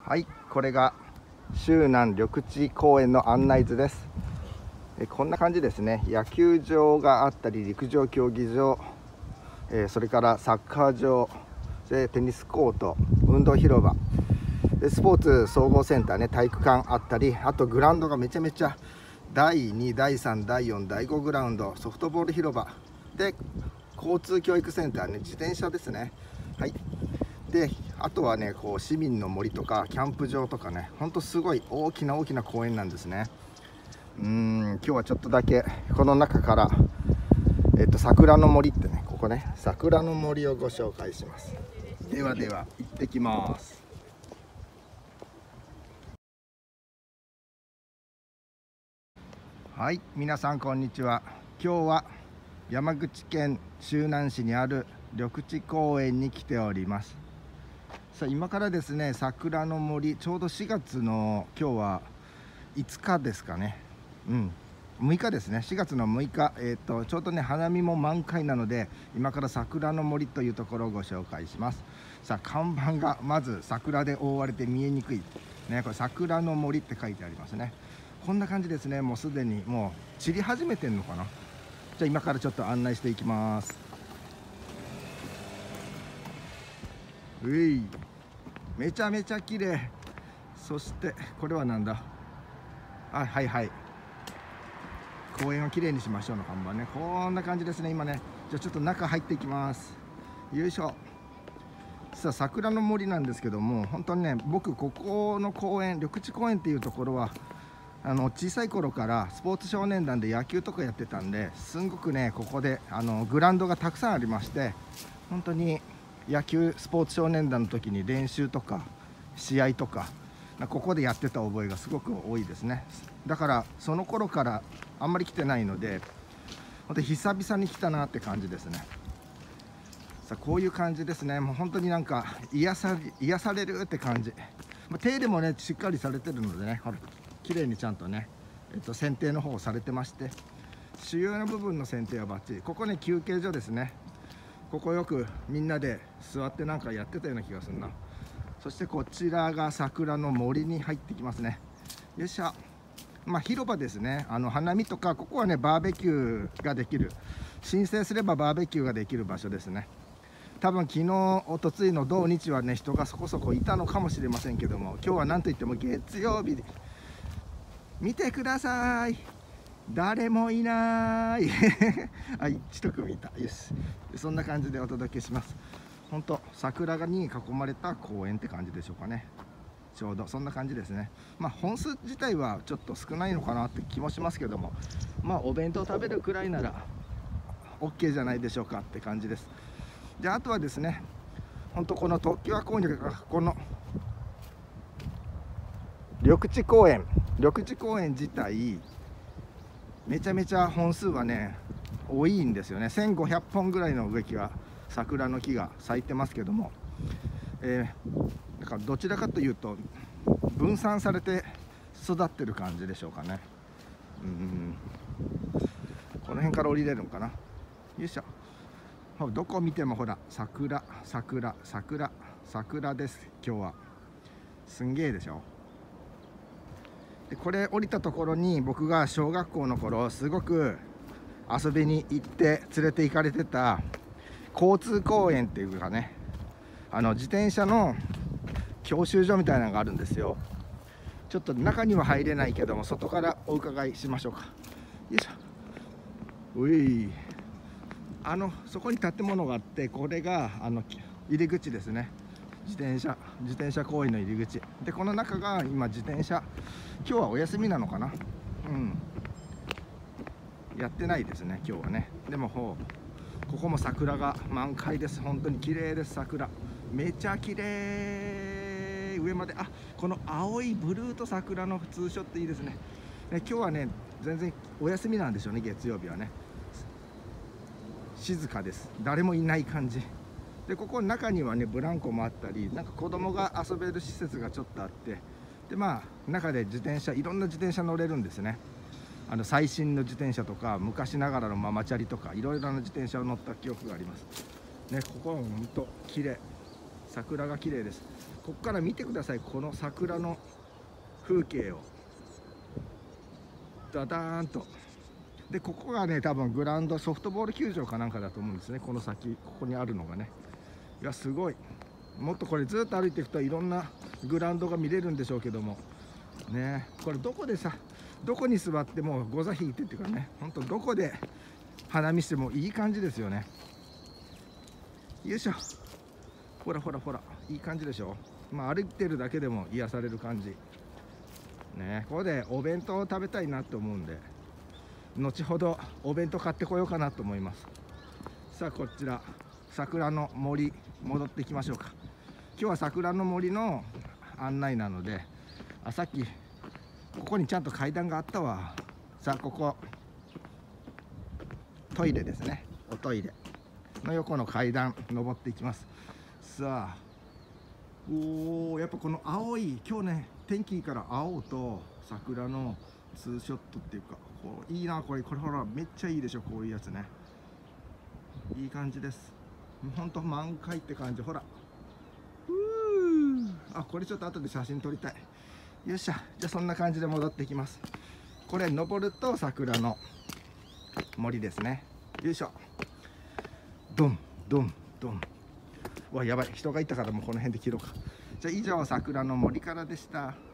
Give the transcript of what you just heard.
はい、これが周南緑地公園の案内図です。こんな感じですね。野球場があったり、陸上競技場、それからサッカー場でテニスコート、運動広場でスポーツ総合センターね、体育館あったり、あとグラウンドがめちゃめちゃ第2、第3、第4、第5グラウンド、ソフトボール広場で交通教育センターね、自転車ですね。はい。であとはね、こう市民の森とかキャンプ場とかね、ほんとすごい大きな公園なんですね。今日はちょっとだけこの中から、桜の森ってね、ここね、桜の森をご紹介します。ではでは行ってきます。はい、皆さんこんにちは。今日は山口県周南市にある緑地公園に来ております。さあ、今からですね、桜の森、ちょうど4月の今日は5日ですかね、6日ですね、4月の6日、ちょうどね、花見も満開なので、今から桜の森というところをご紹介します。さあ、看板がまず桜で覆われて見えにくい、ね、これ桜の森って書いてありますね。こんな感じですね。もうすでにもう散り始めてんのかな。じゃあ今からちょっと案内していきます。めちゃめちゃ綺麗。そしてこれはなんだ。はいはい、公園をきれいにしましょうの看板ね。こんな感じですね。今ね、じゃあちょっと中入っていきます。よいしょ。さあ、桜の森なんですけども、本当にね、僕ここの公園、緑地公園っていうところは小さい頃からスポーツ少年団で野球とかやってたんで、すんごくね、ここでグラウンドがたくさんありまして、本当に野球スポーツ少年団の時に練習とか試合とかここでやってた覚えがすごく多いですね。だからその頃からあんまり来てないので、本当に久々に来たなって感じですね。さあ、こういう感じですね。もう本当になんか癒されるって感じ。手入れもね、しっかりされてるのでね、ほら綺麗にちゃんとね、剪定の方をされてまして、主要な部分の剪定はバッチリ。ここね、休憩所ですね。ここよくみんなで座ってなんかやってたような気がするな。そしてこちらが桜の森に入ってきますね。よいしょ。広場ですね。花見とか、ここはね、バーベキューができる、申請すればバーベキューができる場所ですね。多分昨日おとついの土日はね、人がそこそこいたのかもしれませんけども、今日は何といっても月曜日で、見てください、誰もいないはい、一組いた。よし、そんな感じでお届けします。本当桜に囲まれた公園って感じでしょうかね。ちょうどそんな感じですね。本数自体はちょっと少ないのかなって気もしますけども、お弁当食べるくらいなら OK じゃないでしょうかって感じです。で、あとはですね、本当この常盤公園が、この緑地公園自体めちゃめちゃ本数はね多いんですよね。1500本ぐらいの植木は、桜の木が咲いてますけども、だからどちらかというと分散されて育ってる感じでしょうかね。この辺から降りれるのかな。よいしょ。どこ見てもほら桜です。今日はすんげえでしょ。でこれ降りたところに、僕が小学校の頃すごく遊びに行って連れて行かれてた交通公園っていうかね、自転車の教習所みたいなのがあるんですよ。ちょっと中には入れないけども、外からお伺いしましょうか。よいしょ。そこに建物があって、これが入り口ですね。自転車公園の入り口で、この中が今自転車、今日はお休みなのかな。やってないですね今日はね。でもここも桜が満開です。本当に綺麗です。桜めちゃ綺麗。上まで、この青いブルーと桜のツーショットいいですね。今日はね、全然お休みなんでしょうね。月曜日はね、静かです。誰もいない感じで、ここの中にはね、ブランコもあったり、なんか子供が遊べる施設がちょっとあって、で中でいろんな自転車乗れるんですね。最新の自転車とか、昔ながらのママチャリとか、いろいろな自転車を乗った記憶がありますね。ここは本当綺麗。桜が綺麗です。 ここから見てください、この桜の風景をダダーンと。でここがね多分グラウンド、ソフトボール球場かなんかだと思うんですね、この先ここにあるのがね。いやすごい、もっとこれずっと歩いていくといろんなグラウンドが見れるんでしょうけどもね、これどこでさ、どこに座ってもゴザ引いてっていうかね、ほんとどこで花見してもいい感じですよね。よいしょ、ほらほらほら、いい感じでしょ。まあ歩いてるだけでも癒される感じね。ここでお弁当を食べたいなと思うんで、後ほどお弁当買ってこようかなと思います。さあこちら桜の森戻っていきましょうか。今日は桜の森の案内なので、さっきここにちゃんと階段があったわ。さあここトイレですね、おトイレの横の階段登っていきます。さあおー、やっぱこの青い、今日ね天気いいから青と桜のツーショットっていうか、こういいな、これほらめっちゃいいでしょ、こういうやつね、いい感じです。ほんと満開って感じ。ほらこれちょっと後で写真撮りたい。よっしゃ、じゃあそんな感じで戻っていきます。これ登ると桜の森ですね。よいしょ、ドンドンドン。わやばい、人がいたからもうこの辺で切ろうか。じゃあ以上桜の森からでした。